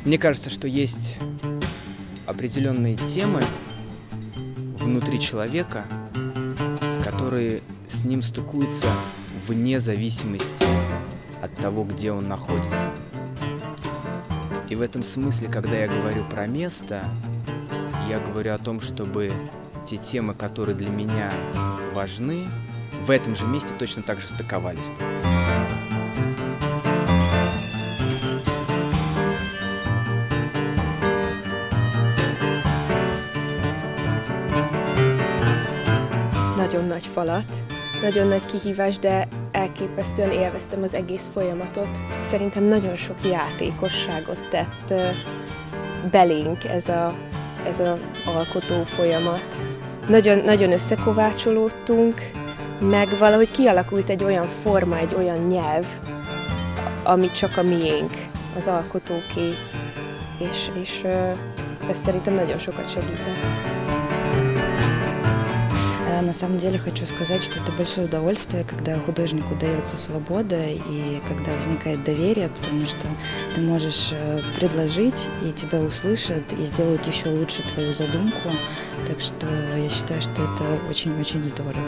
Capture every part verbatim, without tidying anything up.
Мне кажется, что есть определенные темы внутри человека, которые с ним стыкуются вне зависимости от того, где он находится. И в этом смысле, когда я говорю про место, я говорю о том, чтобы те темы, которые для меня важны, в этом же месте точно так же стыковались. Nagyon nagy falat, nagyon nagy kihívás, de elképesztően élveztem az egész folyamatot. Szerintem nagyon sok játékosságot tett belénk ez a, ez a alkotó folyamat. Nagyon, nagyon összekovácsolódtunk, meg valahogy kialakult egy olyan forma, egy olyan nyelv, ami csak a miénk, az alkotóké, és, és ez szerintem nagyon sokat segített. На самом деле хочу сказать, что это большое удовольствие, когда художнику дается свобода и когда возникает доверие, потому что ты можешь предложить, и тебя услышат, и сделают еще лучше твою задумку. Так что я считаю, что это очень-очень здорово.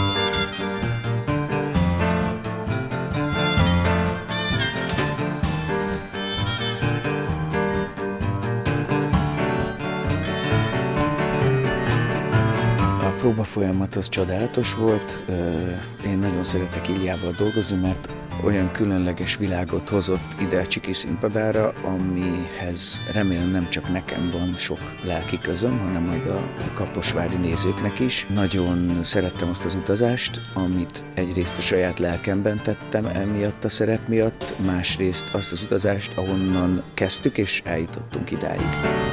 A próbafolyamat az csodálatos volt. Én nagyon szeretek Iljával dolgozni, mert olyan különleges világot hozott ide a Csiki színpadára, amihez remélem nem csak nekem van sok lelki közöm, hanem majd a kaposvári nézőknek is. Nagyon szerettem azt az utazást, amit egyrészt a saját lelkemben tettem emiatt a szerep miatt, másrészt azt az utazást, ahonnan kezdtük és eljutottunk idáig.